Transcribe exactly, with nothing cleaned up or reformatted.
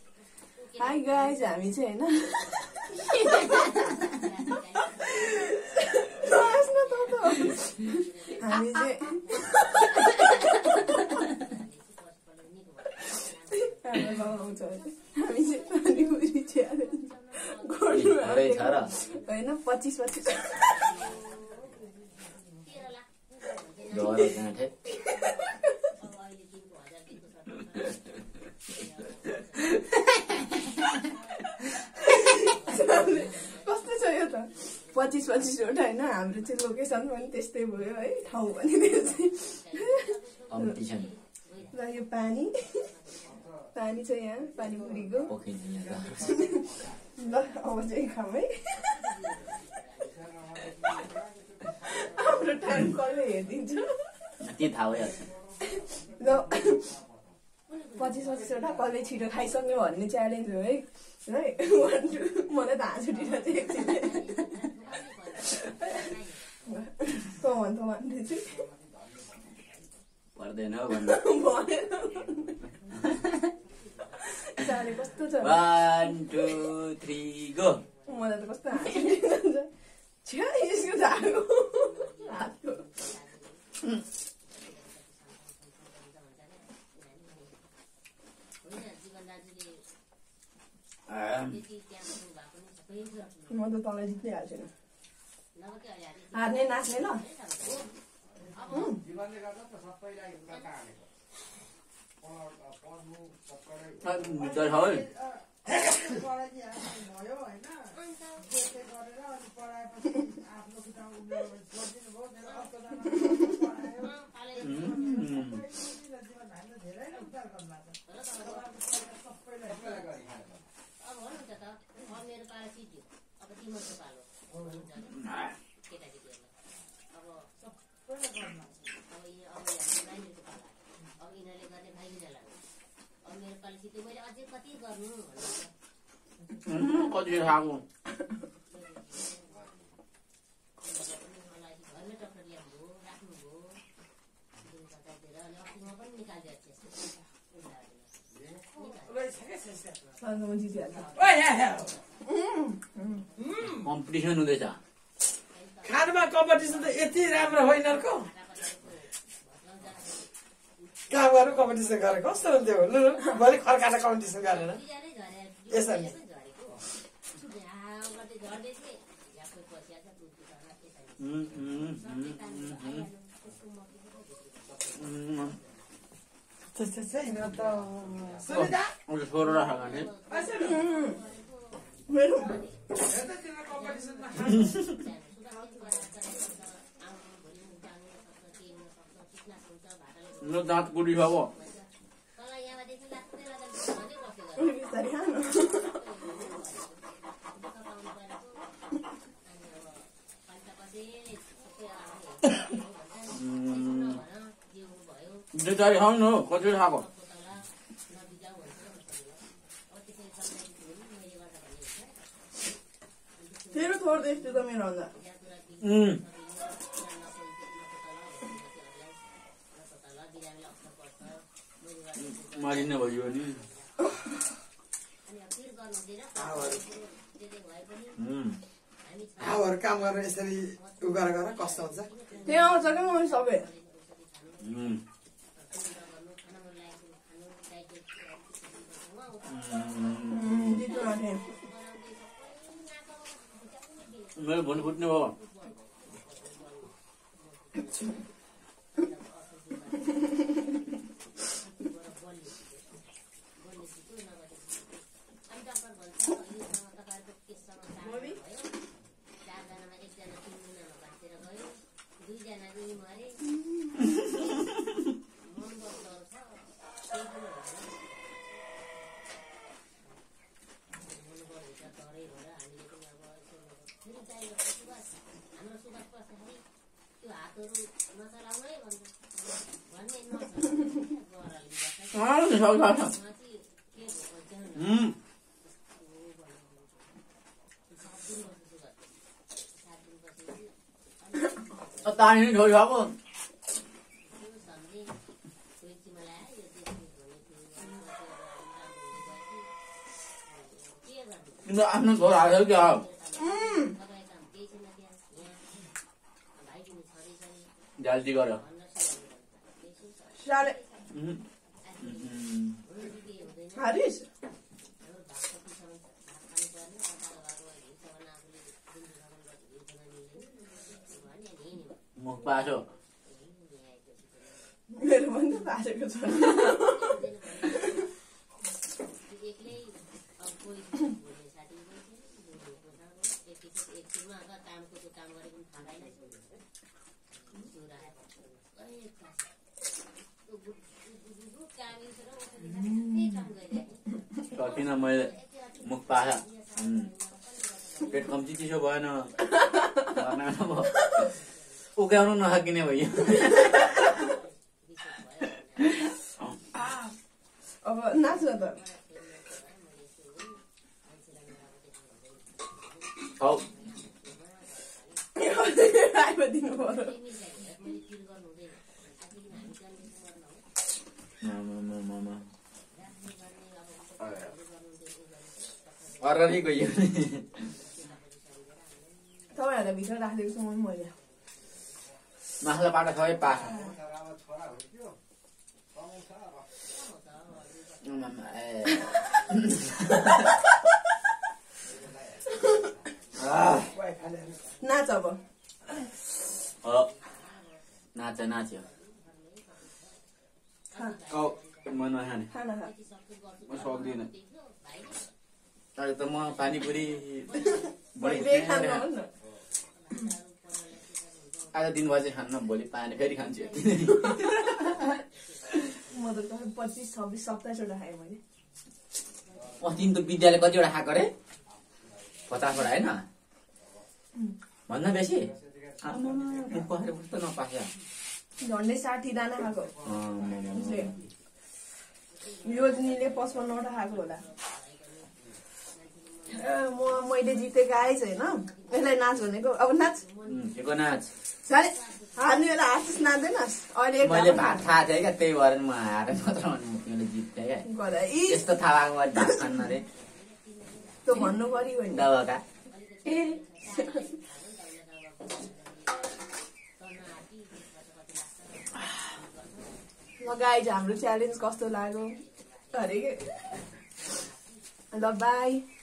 Hi guys, हामी चाहिँ हैन हामी चाहिँ हामी चाहिँ पानीपुरी च्यालेन्ज गर्नु हैन पच्चीस पच्चीस कस्तो छ यो त पच्चीस पच्चीस वटा हैन हाम्रो चाहिँ लोकेसन पनि त्यस्तै भयो है ठाउँ पनि त्यस्तै ल यो पानी पानी छ यहाँ पानीपुरीको ल अब चाहिँ खाऊ है हाम्रो टाइम कसले हेरिदिन्छ के थाहा भइहाल्छ ल पच्चीस पच्चीसवटा कसले छिटो खाइसक्ने भन्ने च्यालेन्ज हो है है मलाई त हाँस उठिरहेको थियो एकछिन तँ भन् तँ भन्दै चाहिँ पर्दैन चाले कस्तो छ वान टू थ्री गो मलाई त कस्तो हाँस उठिरहन्छ छ्या यसको झाडो हातको म त तँलाई जित्दिहाल्छु नि हार्ने नाच्ने ल कति खाएको कम्पिटिसन हुँदैछ खानामा कम्पिटिसन त यति राम्रो होइन कहाँ गएर कम्पिटिसन गरे कस्तो हुन्थ्यो लु भोलि खर्काएर कम्पिटिसन गरेर यसरी दाँत गुडी खाऊ दुईचारी खाऊ न कति खाएको तेरो थोड्दै यस्तो त मेरो भन्दा मारिने भयो नि हावाहरू काम गरेर यसरी उ गरेर गरेर कस्तो हुन्छ त्यहाँ आउँछ क्या मैले सबै मेरो भुँडी फुट्ने भयो तानी छोरी खाएको तिम्रो आफ्नो घर हाल्यो क्या जाल्टी गर साले हारिस मुख पासो मेरो पनि त पासेको छ किन मैले मुख पासा पेट कम्ती चिसो भएन उक्याउनु नसकिने भयो अब नाच न त हौ आइमा दिनु पर्यो अररी गयो तपाईँहरूलाई भित्र राखिदिएको छु मैले मासुलाई बाटो सबै पास नाच अब नाच नाच्यो म नखाने खाना खा म सक्दिनँ अहिले त म पानीपुरी भोलि खानु हो न आज दिनभर चाहिँ खान्न भोलि पानी फेरि खान्छु म त पच्चिस छब्बिस सत्ताइसवटा खाएँ मैले तिमी त विद्यालय कतिवटा खाएको अरे पचासवटा होइन भन्दा बेसी कस्तो नपास झन्डै साठी दाना खाएको योजनीले पचपन्नवटा खाएको होला म मैले जितेको आएछ होइन यसलाई नाच भनेको अब नाच नाच साले हार्ने बेला हाँसिस नाच्दैनस् अहिले मैले भात थाहा थियो क्या त्यही भएर म हारेर मात्र मैले जित्थेँ क्या यस्तो थाहा भएको भात खान्न अरे त्यो भन्नु पर्यो नि दबाका ए ल गाइज हाम्रो च्यालेन्ज कस्तो लाग्यो अरे ल बाई